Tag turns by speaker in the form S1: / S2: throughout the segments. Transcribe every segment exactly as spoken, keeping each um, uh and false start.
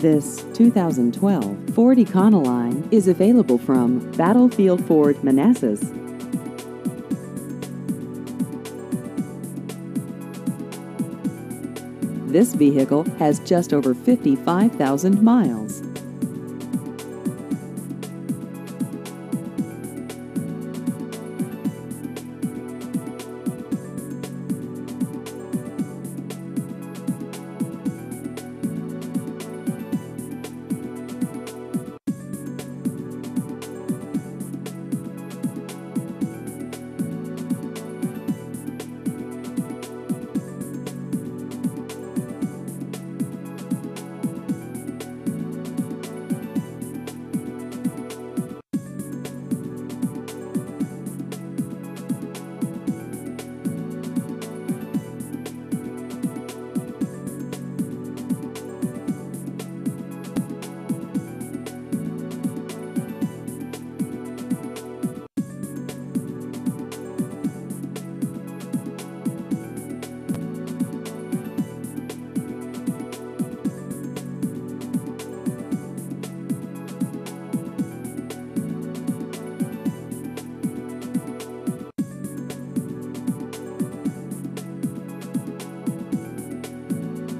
S1: This two thousand twelve Ford Econoline is available from Battlefield Ford Manassas. This vehicle has just over fifty-five thousand miles.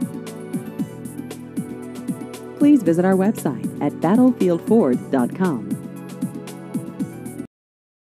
S1: Please visit our website at battlefield ford dot com.